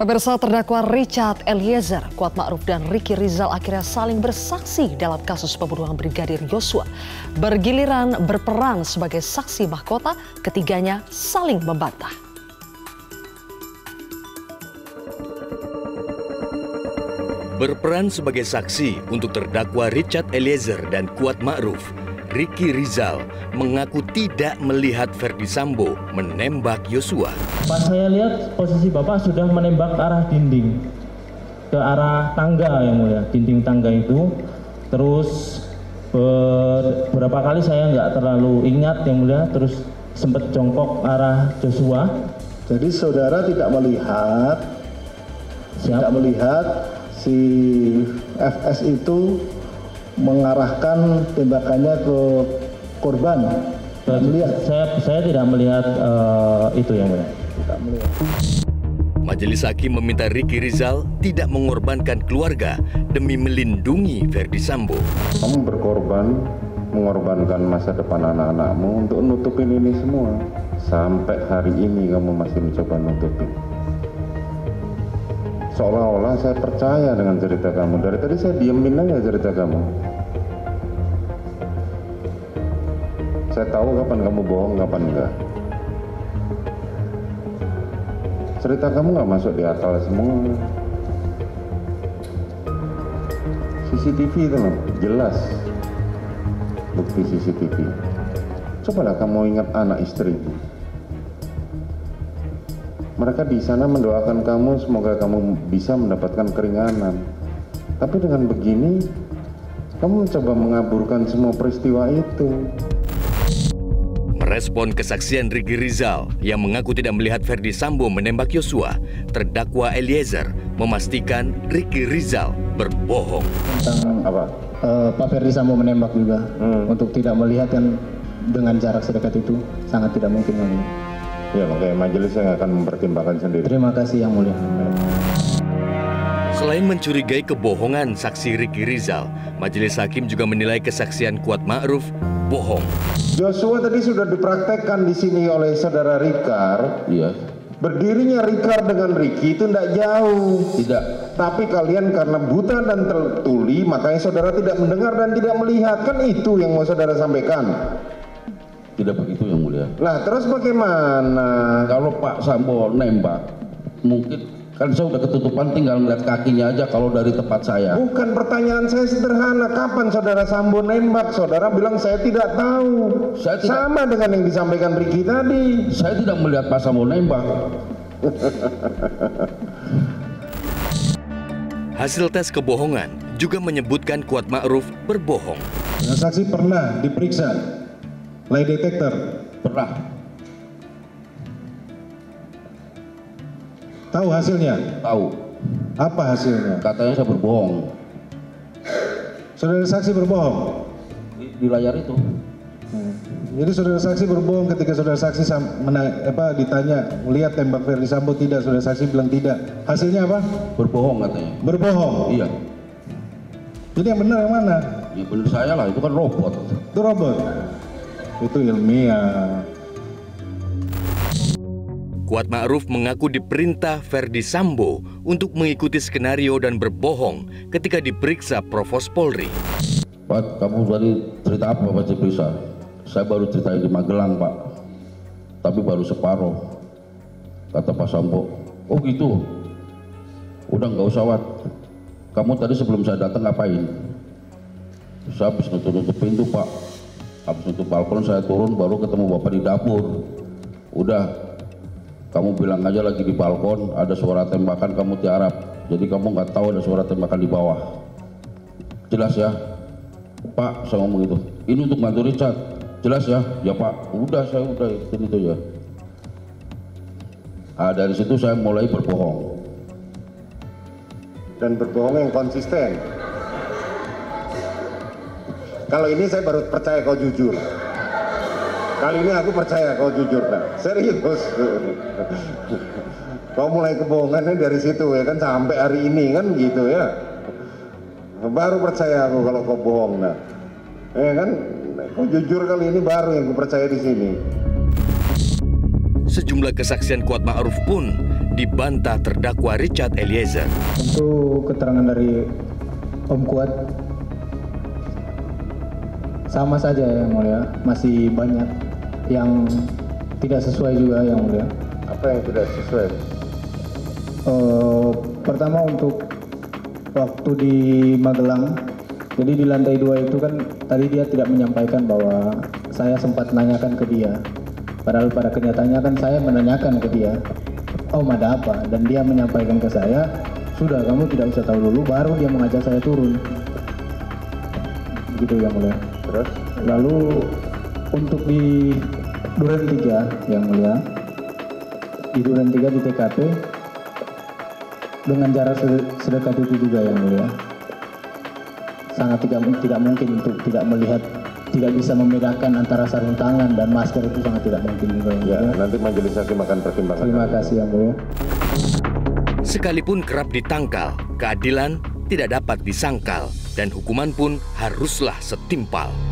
Pemirsa, terdakwa Richard Eliezer, Kuat Ma'ruf dan Ricky Rizal akhirnya saling bersaksi dalam kasus pembunuhan Brigadir Yosua. Bergiliran berperan sebagai saksi mahkota, ketiganya saling membantah. Berperan sebagai saksi untuk terdakwa Richard Eliezer dan Kuat Ma'ruf, Ricky Rizal mengaku tidak melihat Ferdi Sambo menembak Yosua. Pas saya lihat posisi Bapak sudah menembak ke arah dinding, ke arah tangga yang mulia, dinding tangga itu. Terus beberapa kali saya nggak terlalu ingat yang mulia, terus sempat jongkok arah Joshua. Jadi saudara tidak melihat si FS itu mengarahkan tembakannya ke korban. Saya tidak melihat itu yang mulia. Tidak melihat. Majelis Hakim meminta Ricky Rizal tidak mengorbankan keluarga demi melindungi Ferdi Sambo. Kamu berkorban, mengorbankan masa depan anak-anakmu untuk nutupin ini semua. Sampai hari ini kamu masih mencoba nutupin. Seolah-olah saya percaya dengan cerita kamu. Dari tadi saya diemin aja cerita kamu. Saya tahu kapan kamu bohong, kapan enggak. Cerita kamu nggak masuk di akal semua. CCTV itu loh, jelas. Bukti CCTV. Cobalah kamu ingat anak istrimu. Mereka di sana mendoakan kamu, semoga kamu bisa mendapatkan keringanan. Tapi dengan begini, kamu mencoba mengaburkan semua peristiwa itu. Merespon kesaksian Ricky Rizal yang mengaku tidak melihat Ferdi Sambo menembak Yosua, terdakwa Eliezer memastikan Ricky Rizal berbohong. Tentang Apa? Pak Ferdi Sambo menembak juga. Untuk tidak melihat yang dengan jarak sedekat itu sangat tidak mungkin yang mulia. Ya, makanya majelis yang akan mempertimbangkan sendiri. Terima kasih yang mulia. Selain mencurigai kebohongan saksi Ricky Rizal, Majelis Hakim juga menilai kesaksian Kuat Ma'ruf bohong. Joshua tadi sudah dipraktekkan di sini oleh saudara Rikar. Iya. Berdirinya Rikar dengan Ricky itu tidak jauh. Tidak. Tapi kalian karena buta dan tertuli, makanya saudara tidak mendengar dan tidak melihat. Kan itu yang mau saudara sampaikan. Tidak begitu yang mulia. Lah terus bagaimana? Kalau Pak Sambo nembak, mungkin kan saya udah ketutupan, tinggal ngeliat kakinya aja kalau dari tempat saya. Bukan, pertanyaan saya sederhana. Kapan saudara Sambo nembak? Saudara bilang saya tidak tahu. Sama dengan yang disampaikan Ricky tadi. Saya tidak melihat Pak Sambo nembak. Hasil tes kebohongan juga menyebutkan Kuat Ma'ruf berbohong. Saksi pernah diperiksa lie detector. Pernah. Tahu hasilnya? Tahu. Apa hasilnya? Katanya saya berbohong. Saudara saksi berbohong? Di layar itu. Jadi saudara saksi berbohong ketika saudara saksi ditanya melihat tembak Ferdi Sambo tidak, saudara saksi bilang tidak. Hasilnya apa? Berbohong katanya. Berbohong? Iya. Jadi yang benar yang mana? Ya benar saya lah, itu kan robot. Itu robot? Itu ilmiah. Kuat Ma'ruf mengaku diperintah Ferdi Sambo untuk mengikuti skenario dan berbohong ketika diperiksa Provos Polri. Pak, kamu tadi cerita apa Pak diperiksa? Saya baru ceritain di Magelang Pak, tapi baru separuh. Kata Pak Sambo, oh gitu, udah nggak usah Wat. Kamu tadi sebelum saya datang ngapain? Saya habis nutup pintu Pak, habis nutup balkon saya turun baru ketemu Bapak di dapur. Udah, kamu bilang aja lagi di balkon ada suara tembakan, kamu tiarap. Jadi kamu nggak tahu ada suara tembakan di bawah. Jelas ya? Pak, saya ngomong gitu. Ini untuk bantu Richard. Jelas ya? Ya Pak. Udah, saya udah itu ya. Nah, dari situ saya mulai berbohong. Dan berbohong yang konsisten. Kalau ini saya baru percaya kau jujur. Kali ini aku percaya kau jujur, nah. Serius. Kau mulai kebohongannya dari situ ya kan, sampai hari ini kan gitu ya. Baru percaya aku kalau kau bohong, nah. Ya kan, kau jujur kali ini baru yang aku percaya di sini. Sejumlah kesaksian Kuat Ma'ruf pun dibantah terdakwa Richard Eliezer. Untuk keterangan dari Om Kuat, sama saja Yang Mulia, masih banyak yang tidak sesuai juga Yang Mulia. Apa yang tidak sesuai? Pertama untuk waktu di Magelang, jadi di lantai 2 itu kan tadi dia tidak menyampaikan bahwa saya sempat menanyakan ke dia. Padahal pada kenyataannya kan saya menanyakan ke dia, Om ada apa? Dan dia menyampaikan ke saya, sudah kamu tidak usah tahu dulu, baru dia mengajak saya turun. Gitu Yang Mulia. Terus? Lalu untuk di Duren 3 Yang Mulia, di Duren 3 di TKP, dengan jarak sedekat itu juga Yang Mulia. Sangat tidak mungkin untuk tidak melihat, tidak bisa membedakan antara sarung tangan dan masker, itu sangat tidak mungkin juga Yang Mulia. Ya, nanti majelis hakim akan pertimbangkan. Terima kasih Yang Mulia. Sekalipun kerap ditangkal, keadilan tidak dapat disangkal dan hukuman pun haruslah setimpal.